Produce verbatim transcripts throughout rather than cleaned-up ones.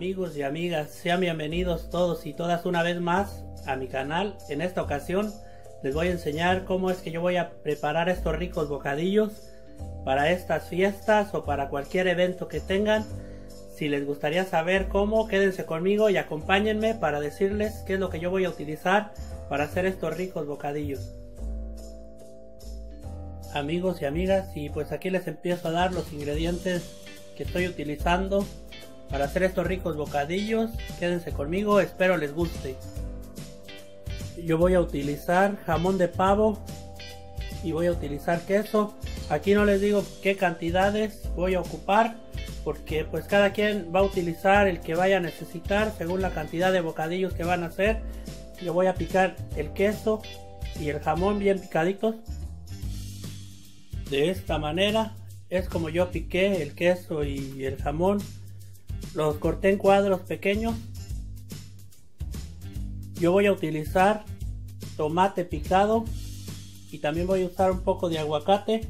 amigos y amigas, sean bienvenidos todos y todas una vez más a mi canal. En esta ocasión les voy a enseñar cómo es que yo voy a preparar estos ricos bocadillos para estas fiestas o para cualquier evento que tengan. Si les gustaría saber cómo, quédense conmigo y acompáñenme para decirles qué es lo que yo voy a utilizar para hacer estos ricos bocadillos. Amigos y amigas, y pues aquí les empiezo a dar los ingredientes que estoy utilizando para hacer estos ricos bocadillos. Quédense conmigo, espero les guste. Yo voy a utilizar jamón de pavo y voy a utilizar queso. Aquí no les digo qué cantidades voy a ocupar, porque pues cada quien va a utilizar el que vaya a necesitar según la cantidad de bocadillos que van a hacer. Yo voy a picar el queso y el jamón bien picaditos. De esta manera es como yo piqué el queso y el jamón. Los corté en cuadros pequeños. Yo voy a utilizar tomate picado y también voy a usar un poco de aguacate.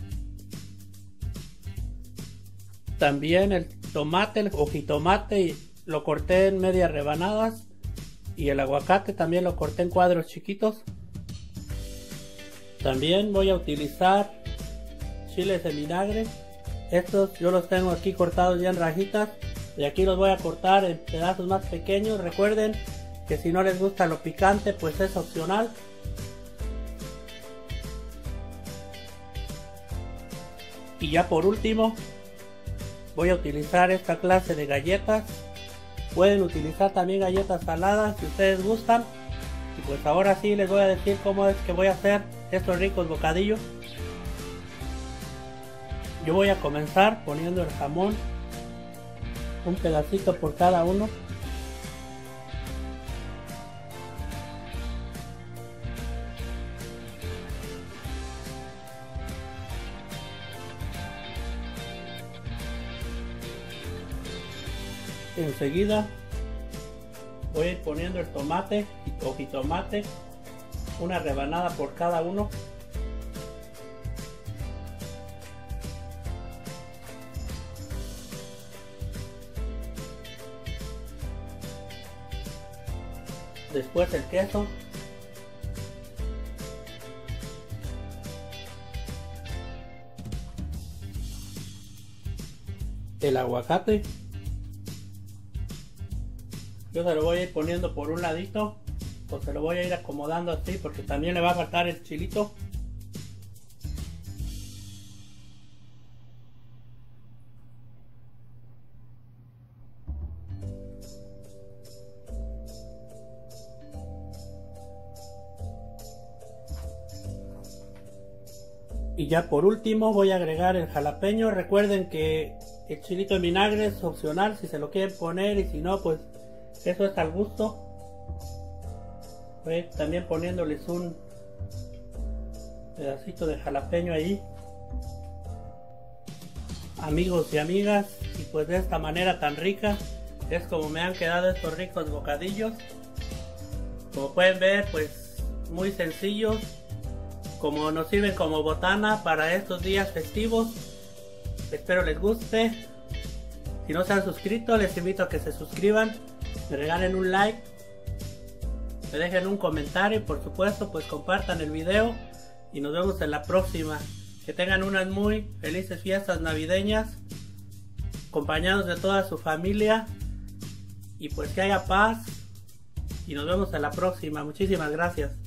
También el tomate, el jitomate, lo corté en medias rebanadas, y el aguacate también lo corté en cuadros chiquitos. También voy a utilizar chiles de vinagre. Estos yo los tengo aquí cortados ya en rajitas, y aquí los voy a cortar en pedazos más pequeños. Recuerden que si no les gusta lo picante, pues es opcional. Y ya por último voy a utilizar esta clase de galletas. Pueden utilizar también galletas saladas si ustedes gustan. Y pues ahora sí les voy a decir cómo es que voy a hacer estos ricos bocadillos. Yo voy a comenzar poniendo el jamón, un pedacito por cada uno. Enseguida voy a ir poniendo el tomate o jitomate, una rebanada por cada uno. Después el queso. El aguacate. Yo se lo voy a ir poniendo por un ladito, o se lo voy a ir acomodando así, porque también le va a faltar el chilito. Y ya por último voy a agregar el jalapeño. Recuerden que el chilito en vinagre es opcional si se lo quieren poner, y si no, pues eso es al gusto. Voy también poniéndoles un pedacito de jalapeño ahí. Amigos y amigas, y pues de esta manera tan rica es como me han quedado estos ricos bocadillos. Como pueden ver, pues muy sencillos, como nos sirven como botana para estos días festivos. Espero les guste. Si no se han suscrito, les invito a que se suscriban, me regalen un like, me dejen un comentario y por supuesto pues compartan el video, y nos vemos en la próxima. Que tengan unas muy felices fiestas navideñas, acompañados de toda su familia, y pues que haya paz, y nos vemos en la próxima. Muchísimas gracias.